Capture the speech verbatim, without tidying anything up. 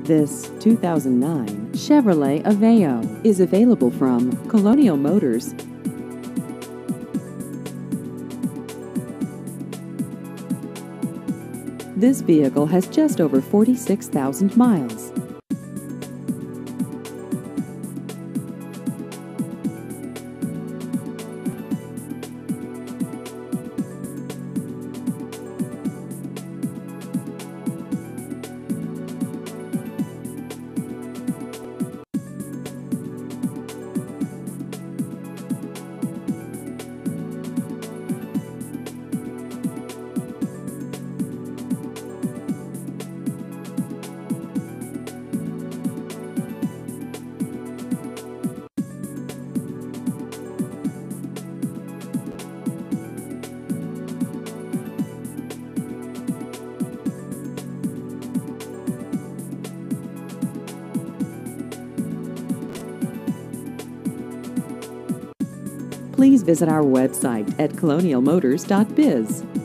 This two thousand nine Chevrolet Aveo is available from Colonial Motors. This vehicle has just over forty-six thousand miles. Please visit our website at colonial motors dot biz.